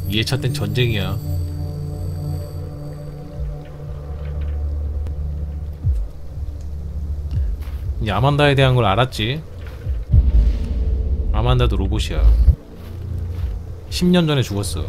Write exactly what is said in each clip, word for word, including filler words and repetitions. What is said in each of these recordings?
이 회차 땐 전쟁이야. 이제 아만다에 대한 걸 알았지. 아만다도 로봇이야. 십 년 전에 죽었어.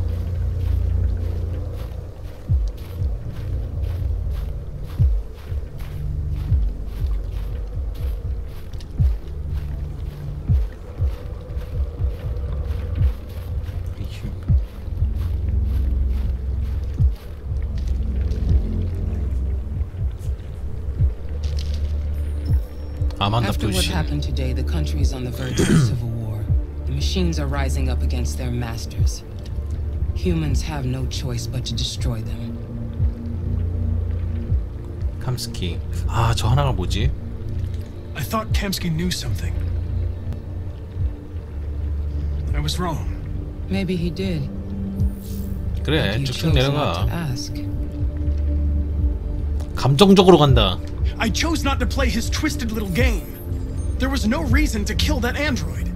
After what happened today, the country is on the verge of a civil war. The machines are rising up against their masters. Humans have no choice but to destroy them. Kamsky. 아, 저 하나가 뭐지? I thought Kamsky knew something. I was wrong. Maybe he did. 그래, 쭉쭉 내려가. 감정적으로 간다. I chose not to play his twisted little game. There was no reason to kill that android.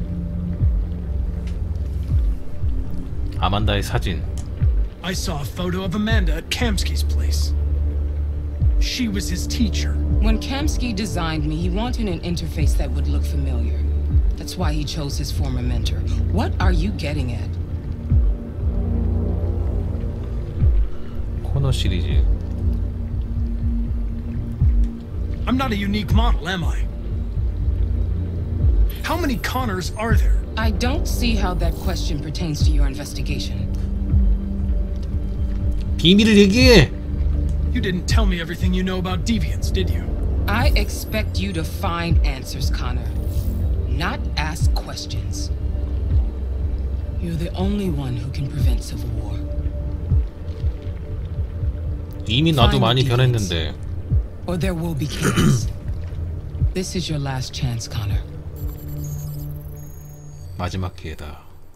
아만다의 사진. I saw a photo of Amanda at Kamsky's place. She was his teacher. When Kamsky designed me, he wanted an interface that would look familiar. That's why he chose his former mentor. What are you getting at? 코너 시리즈. I'm not a unique model, am I? How many Connors are there? I don't see how that question pertains to your investigation. 비밀을 얘기해. You didn't tell me everything you know about deviants, did you? I expect you to find answers, Connor. Not ask questions. You're the only one who can prevent civil war. 이미 나도 많이 변했는데. Or there will be chaos. This is your last chance, Connor. 마지막 기회다.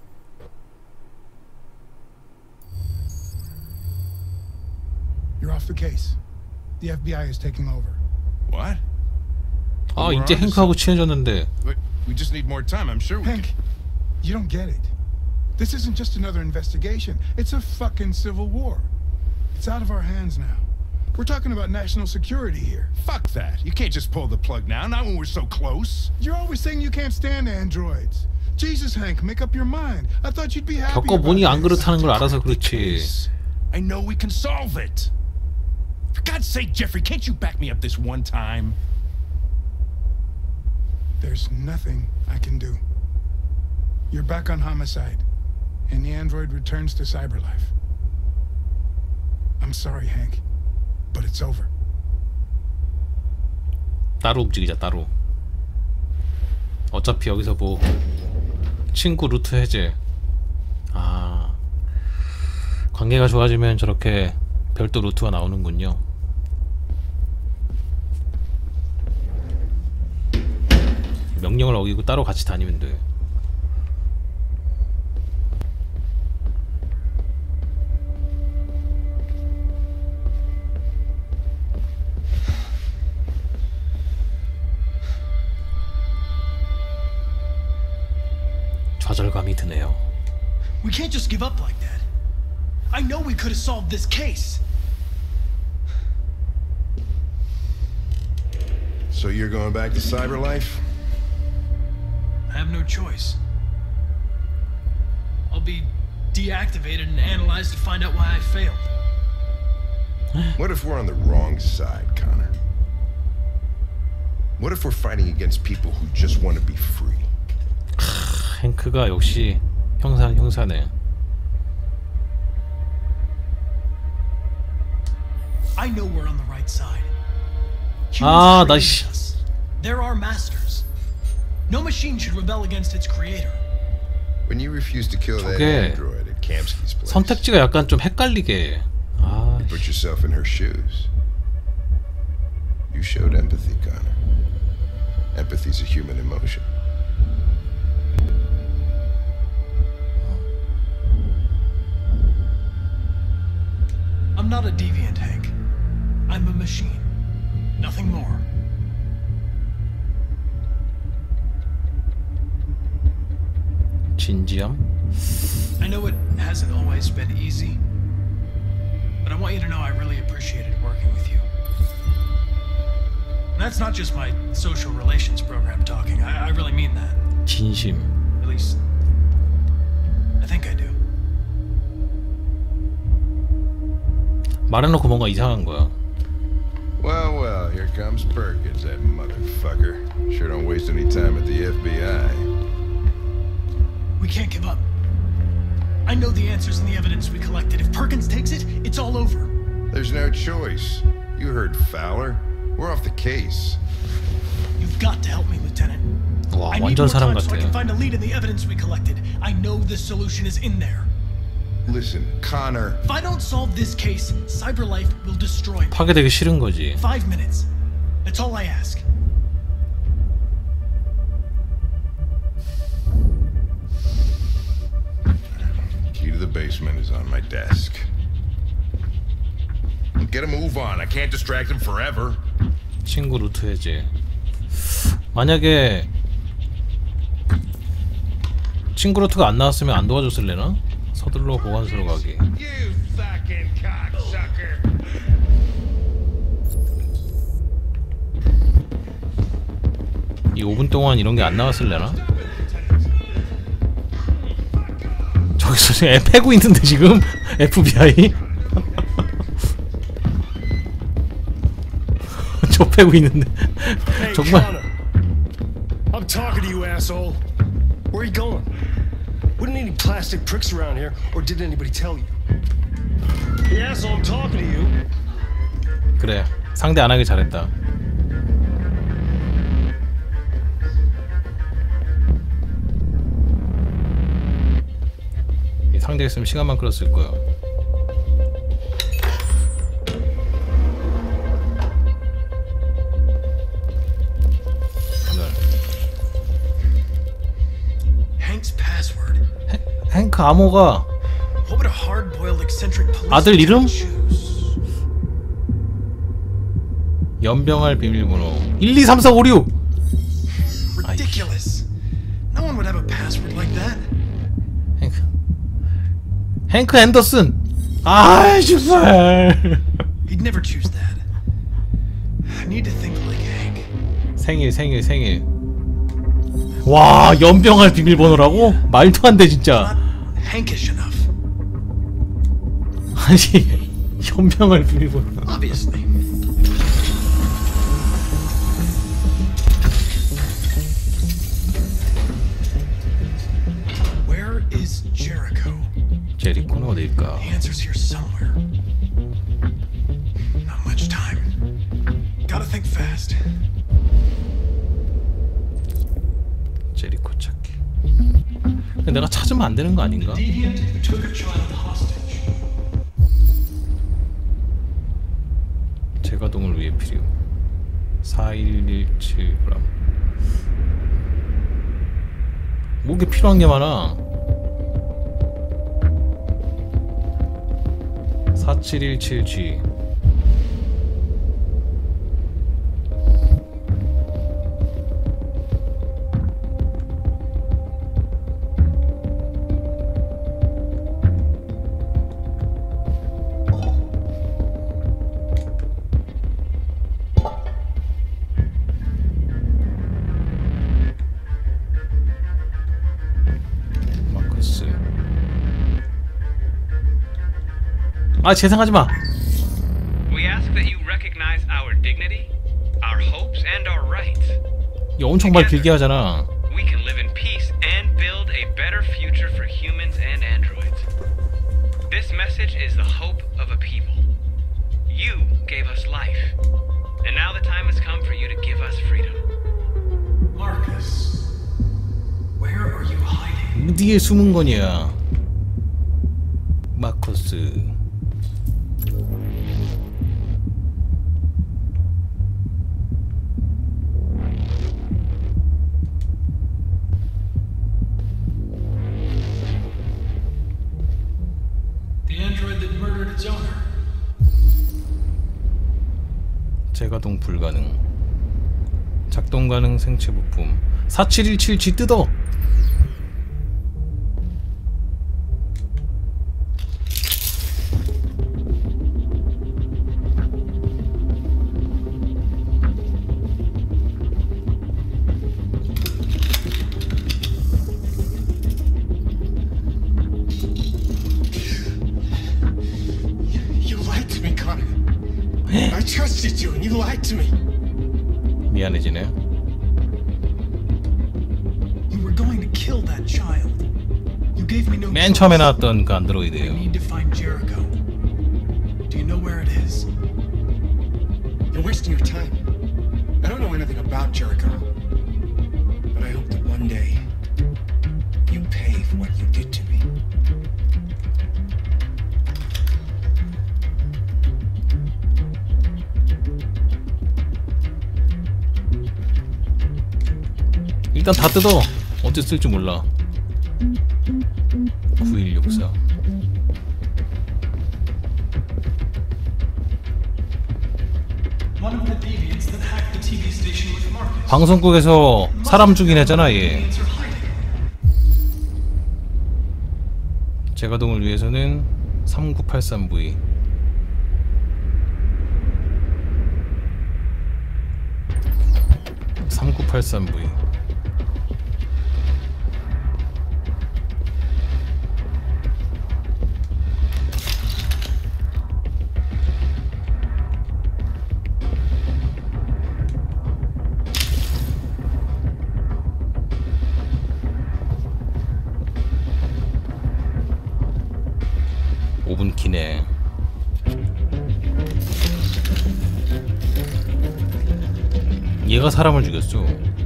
You're off the case. The F B I is taking over. What? 아, 이제 행크하고 친해졌는데. We just need more time. I'm sure we Hank, you don't get it. This isn't just another investigation. It's a fucking civil war. It's out of our hands now. We're talking about national security here. Fuck that. You can't just pull the plug now, not when we're so close. You're always saying you can't stand androids. Jesus, Hank, make up your mind. I thought you'd be happy. 겪어보니 안 그렇다는 걸 알아서 그렇지. I know we can solve it. For God's sake, Jeffrey, can't you back me up this one time? There's nothing I can do. You're back on homicide, and the android returns to cyberlife. I'm sorry, Hank, but it's over. 따로 움직이자, 따로. 어차피 여기서 뭐 친구 루트 해제. 아, 관계가 좋아지면 저렇게 별도 루트가 나오는군요. 명령을 어기고 따로 같이 다니면 돼. 좌절감이 드네요. We can't just give up like that. I know we could have solved this case. So you're going back to cyberlife? I have no choice. I'll be deactivated and analyzed to find out why I failed. What if we're on the wrong side, Connor? What if we're fighting against people who just want to be free? 행크가 역시 형사 형사네. I know we're on the right side. 아, 나 씨. They're our masters. No machine should rebel against its creator. When you refused to kill that android at Kamsky's place. 선택지가 약간 좀 헷갈리게. 아. You put yourself in her shoes. You showed empathy, Connor. Empathy's a human emotion. I'm not a deviant, Hank. I'm a machine. Nothing more. 진지함? I know it hasn't always been easy, but I want you to know I really appreciated working with you. And that's not just my social relations program talking. I, I really mean that. 진심. At least, I think I do. 말해놓고 뭔가 이상한 거야. Well, well, here comes Perkins, that motherfucker. Sure don't waste any time at the F B I. We can't give up. I know the answers and the evidence we collected. If Perkins takes it, it's all over. There's no choice. You heard Fowler. We're off the case. You've got to help me, Lieutenant. 와, I need 완전 more 사람 time so I 같아. can find a lead in the evidence we collected. I know the solution is in there. Listen, Connor. If I don't solve this case, CyberLife will destroy me. 파괴되기 싫은 거지. Five minutes. That's all I ask. Key to the basement is on my desk. Get a move on. I can't distract him forever. 친구 루트 해제. 만약에 친구 루트가 안 나왔으면 안 도와줬을래나? 서둘러 보관소로 가기. You fucking cocksucker. 이 오 분 동안 이런 게 안 나왔을래나? 저기서 지금 애 패고 있는데 지금 에프비아이? 저 패고 있는데 Hey, 정말. Connor. I'm talking to you, asshole. Where are you going? Wouldn't any plastic pricks around here, or did anybody tell you? Hey, asshole, I'm talking to you. 그래, 상대 안 하길 잘했다. 이 상대였으면 시간만 끌었을 거야. Hank's password. 행크 암호가 What would a hard-boiled eccentric police 아들 이름? choose? 연병할 비밀번호 일 이 삼 사 오 육. Ridiculous. No one would have a password like that. 행크 행크 앤더슨. 아 정말. He'd never choose that. I need to think like Hank. 생일 생일 생일. 와 연병할 비밀번호라고? 말도 안 돼 진짜. Not Hankish enough. 아니 연병할 비밀번호. Obviously. Where is Jericho? 제리코는 어디일까? The answer's here somewhere. Not much time. Gotta think fast. 제리코 찾기. 근데 내가 찾으면 안 되는 거 아닌가? Deviant took a child hostage. 재가동을 위해 필요. 사천백십칠 그램. 뭐게 필요한 게 많아. 사칠일칠 지. 마커스. 아 재생하지 마. We ask that you recognize our dignity, our hopes, and our rights. 이 엄청 말 길게 하잖아. We can live in peace and build a better future for humans and androids. This message is the hope of a people. You gave us life, and now the time has come for you to give us freedom. Marcus, where are you hiding? 어디에 숨은 거냐? 마커스. The android that murdered its owner. 재가동 불가능. 작동 가능 생체 부품. 사칠일칠 지 뜯어. trusted you and you lied to me. 미안해지네. You were going to kill that child. You gave me no 맨 choice. 처음에 나왔던 그 I 안드로이드예요. need to find Jericho. Do you know where it is? You're wasting your time. I don't know anything about Jericho. But I hope that one day you pay for what you did to me. 일단 다 뜯어. 어째 쓸지 몰라. 구일육사. One of the deviants that hacked the T V station with Marcus. 방송국에서 사람 죽인 애잖아 얘. Deviants are hiding. 제가동을 위해서는 삼구팔삼 브이. 삼구팔삼 브이. 오 분 기네. 얘가 사람을 죽였어.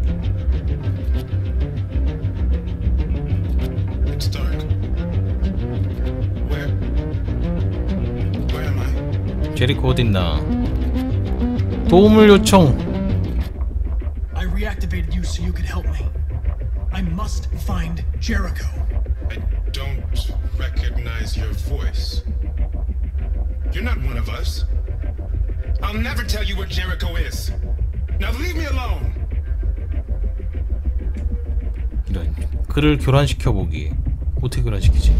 It's dark. Where? Where am I? 제리코 어딨나? 도움을 요청. I reactivated you so you could help me. I must find Jericho. I don't recognize your voice. You're not one of us. I'll never tell you where Jericho is. Now leave me alone. 이런 그를 교란시켜 보기. 어떻게 교란시키지?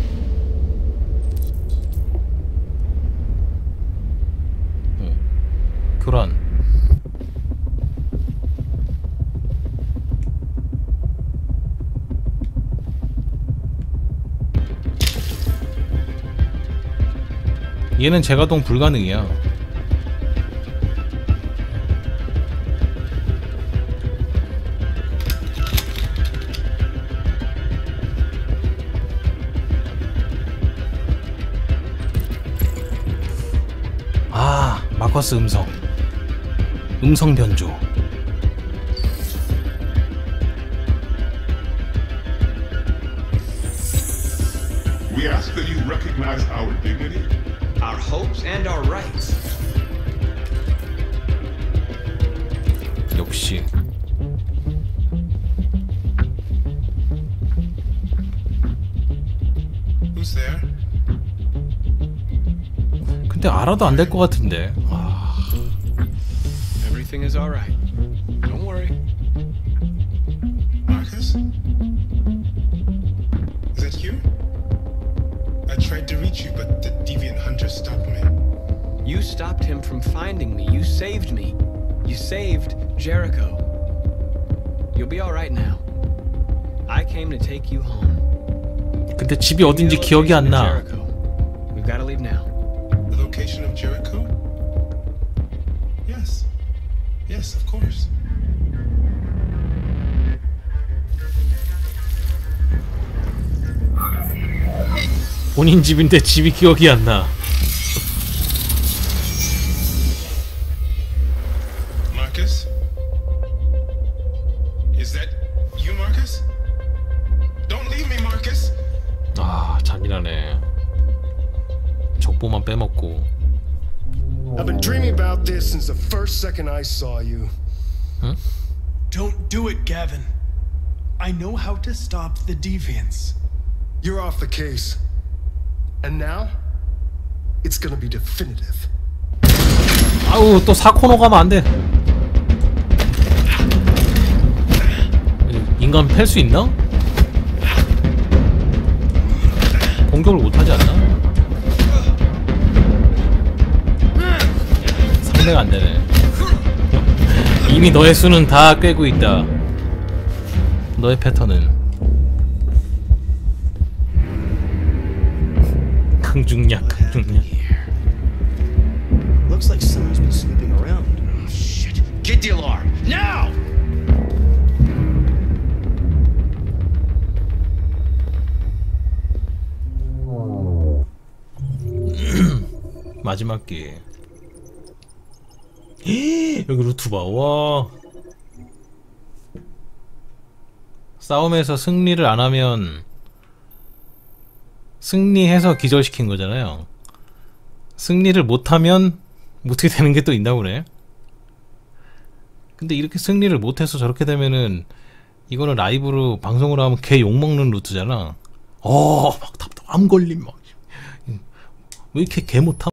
어. 교란. 얘는 재가동 불가능이야. 아, 마커스 음성. 음성 변조. We ask that you recognize our dignity, Our hopes and our rights. 역시. Who's there? 근데 알아도 안 될 것 같은데. 아, Everything is alright. Don't worry. Marcus? Is that you? I tried to reach you, but the deviant hunter stopped me. You stopped him from finding me. You saved me. You saved Jericho. You'll be alright now. I came to take you home. 근데 집이 어딘지 기억이 안 나. Jericho. We've got to leave now. The location of Jericho? Yes. Yes, of course. 본인 집인데 집이 기억이 안 나. Marcus? Is that you, Marcus? Don't leave me, Marcus! 아, 잔인하네. 족보만 빼먹고. I've been dreaming about this since the first second I saw you. 응? Don't do it, Gavin. I know how to stop the deviants. You're off the case. And now, it's gonna be definitive. 아우, 또 사코노 가면 안 돼. 인간 팰 수 있나? 공격을 못 하지 않나? 상대가 안 되네. 이미 너의 수는 다 꿰고 있다. 너의 패턴은 강중약, 강중약. Look Looks like someone's been snooping around. Oh, shit. Get the alarm. Now! 마지막 기회. 여기 루트 봐. 와. 싸움에서 승리를 안 하면 승리해서 기절시킨 거잖아요. 승리를 못하면 어떻게 되는 게 또 있나 보네. 근데 이렇게 승리를 못해서 저렇게 되면은 이거는 라이브로 방송으로 하면 개 욕먹는 루트잖아. 어, 막 암 걸림 막. 왜 이렇게 개 못함?